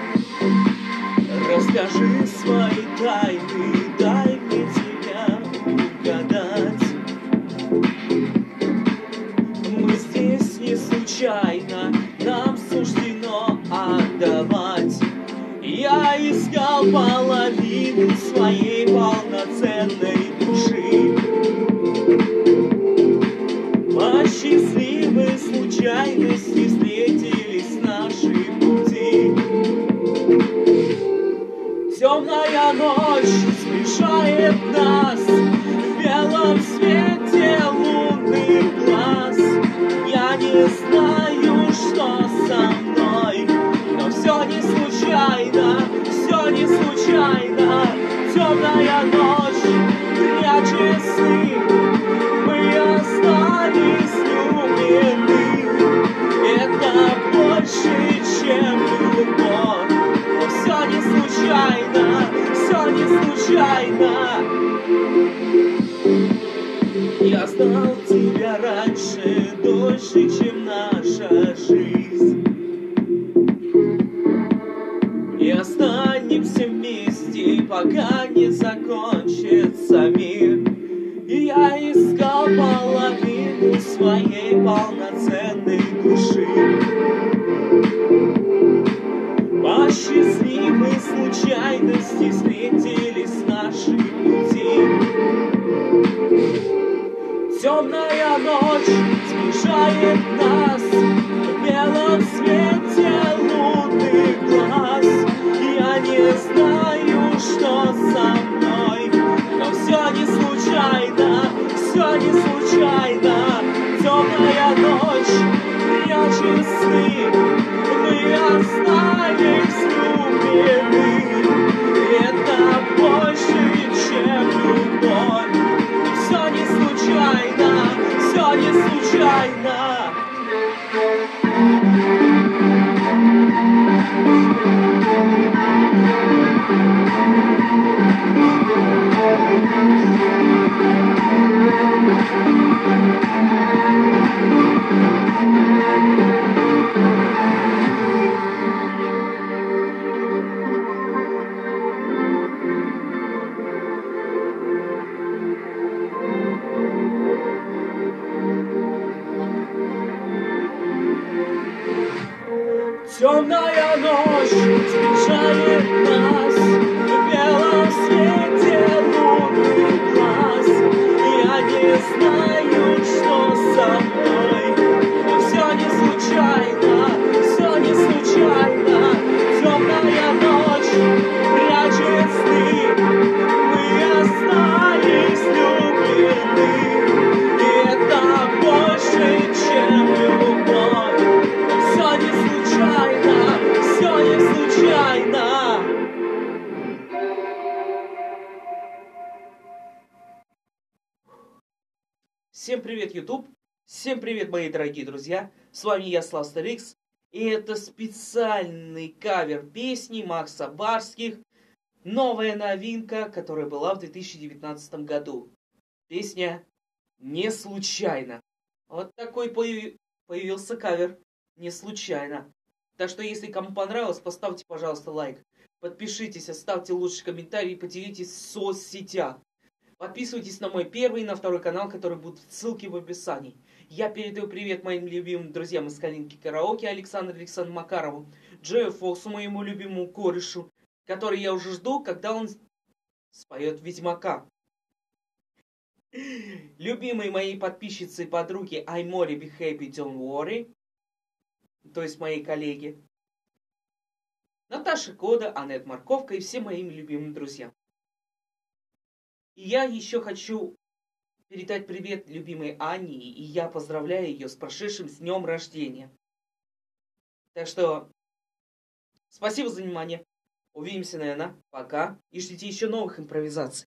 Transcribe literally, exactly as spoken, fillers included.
Расскажи свои тайны, дай мне тебя угадать. Мы здесь не случайно, нам суждено отдавать. Я искал половину своей полноценной души. По счастливой случайности встретились наши пути. Темная ночь смешает нас в белом свете лунных глаз. Я не знаю, что со мной, но все не случайно, все не случайно. Темная ночь прячет сны, мы остались влюблены. Это больше, чем любовь, но все не случайно, все не случайно. Я знал тебя раньше, дольше, чем наша жизнь. И останемся вместе, пока не закончится мир. И я искал половину своей полноценной души. По счастливой случайности встретились наши пути. Темная ночь смешает нас в белом свете лунных глаз. Я не знаю, что со мной, но все не случайно, все не случайно. Темная ночь прячет сны, мы остались влюблены. Это больше, чем любовь, все не случайно, все не случайно. Темная ночь смешает нас в белом свете лунных глаз. Я не знаю, что со мной, но все не случайно, все не случайно. Темная ночь прячет сны, мы остались влюблены. И это больше, чем любовь, все не случайно, все не случайно. Всем привет, YouTube! Всем привет, мои дорогие друзья! С вами я, Славстарикс, и это специальный кавер песни Макса Барских. Новая новинка, которая была в две тысячи девятнадцатом году. Песня «Не случайно». Вот такой появился кавер. Не случайно. Так что, если кому понравилось, поставьте, пожалуйста, лайк. Подпишитесь, оставьте лучший комментарий и поделитесь в соцсетях. Подписывайтесь на мой первый и на второй канал, которые будут ссылки в описании. Я передаю привет моим любимым друзьям из Калинки Караоке, Александру Александру Макарову, Джею Фоксу, моему любимому корешу, который я уже жду, когда он споет Ведьмака. Любимые мои подписчицы и подруги Аймори, Be Happy, Don't Worry, то есть мои коллеги, Наташа Кода, Анет Морковка и все моим любимым друзьям. И я еще хочу передать привет любимой Анне, и я поздравляю ее с прошедшим с днем рождения. Так что спасибо за внимание. Увидимся, наверное. Пока. И ждите еще новых импровизаций.